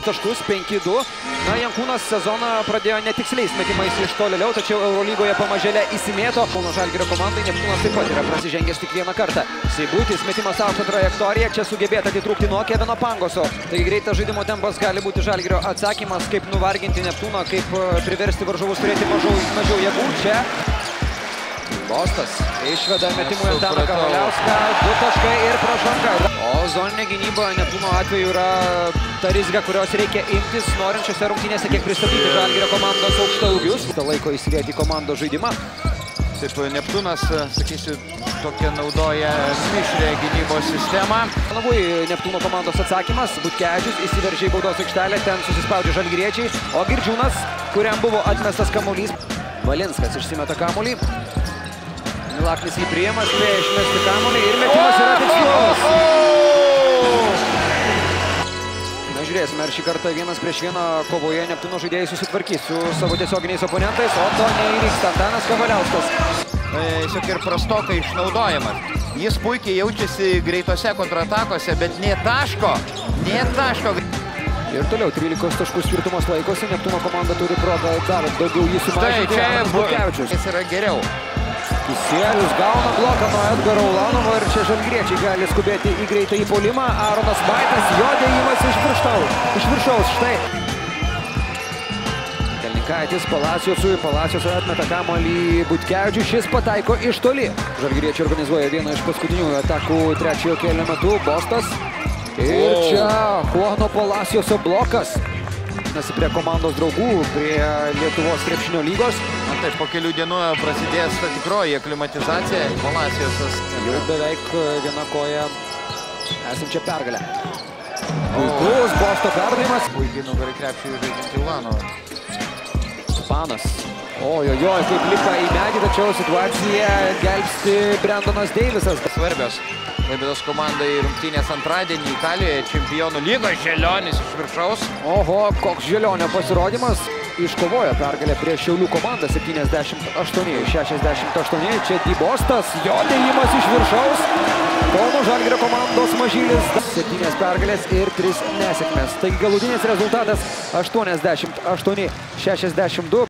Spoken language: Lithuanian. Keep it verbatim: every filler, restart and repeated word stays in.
taškus, penki du. Na, Jankūnas sezoną pradėjo netiksliais metimais iš tolėliau, tačiau Eurolygoje pamažėlė įsimėto. Kauno Žalgirio komandai Neptūnas taip pat yra prasižengęs tik vieną kartą. Seibutis metimas aukštą trajektoriją, čia sugebėta atitrūkti nuo Kevino Pangoso. Tai greitas žaidimo tempas gali būti Žalgirio atsakymas, kaip nuvarginti Neptūną, kaip priversti varžovus turėti mažiau, mažiau jėgų. Čia Bostas išveda metimų Antaną Kavaliauską, du taškai ir pražanga. O zoninė gynyba Neptūno atveju yra ta rizika, kurios reikia imtis, norint šiose rungtynėse kiek pristabdyti Žalgirio komandos aukštaūgius. Ta laiko įsilieti komandos žaidimą. Taip, Neptūnas, sakysiu, tokia naudoja mišrią gynybos sistemą. Navui Neptūno komandos atsakymas. Butkevičius įsiveržė į baudos aikštelę, ten susispaudžia žalgiriečiai. O Girdžiūnas, kuriam buvo atmestas kamuolys. Valinskas išsimeta kamuolį. Milaknis jį priima, spėja išmesti kamuolį ir metimas yra tikslus. Na, žiūrėsime, ar šį kartą vienas prieš vieną kovoje Neptūno žaidėjai susitvarkys su savo tiesioginiais oponentais, o to neįvyksta. Antanas Kavaliauskas. Tiesiog ir prastokai išnaudojimas. Jis puikiai jaučiasi greitose kontratakose, bet nė taško, nė taško. Ir toliau trylikos taškų skirtumas laikosi, Neptūno komanda turi progą dar daugiau jį sumažinti. Štai čia Butkevičius. Jis yra geriau. Kisielius gauna bloką nuo Edgaro Ulanovo ir čia žalgiriečiai gali skubėti į greitą įpuolimą. Aronas Vaitas, jo dėjimas iš viršaus. Iš viršaus, štai. Kalninkaitis Palaciosui, Palacios atmeta kamuolį Butkevičiui, šis pataiko iš toli. Žalgiriečiai organizuoja vieną iš paskutinių atakų trečiojo kėlinio metu. Bostas. Ir čia Juano Palacioso blokas. Nasi prie komandos draugų, prie Lietuvos krepšinio lygos. Na taip, po kelių dienų prasidės ta tikroji aklimatizacija. Palaciosas jau beveik viena koja esančia pergalę. Puikus Bosto perdavimas. Puikiai nugarai krepšiui žaidžiantį Ulanovą. Panas. Ojojoj, kaip lipa į medį, tačiau situaciją gelbsti Brendonas Deivisas. Svarbios Klaipėdos komandai rungtynės antradienį Italijoje, Čempionų lygos. Želionis iš viršaus. Oho, koks Želionio pasirodymas. Iškovojo pergalę prieš Šiaulių komandą septyniasdešimt aštuoni šešiasdešimt aštuoni. Čia Dybostas, jo dėjimas iš viršaus. Kauno Žalgirio komandos mažylis. septynios pergalės ir tris nesėkmės. Taigi galutinis rezultatas aštuoniasdešimt aštuoni šešiasdešimt du.